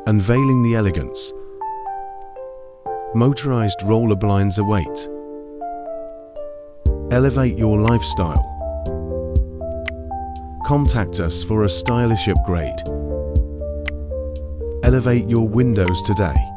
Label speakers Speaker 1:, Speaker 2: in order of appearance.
Speaker 1: Unveiling the elegance. Motorized roller blinds await. Elevate your lifestyle. Contact us for a stylish upgrade. Elevate your windows today.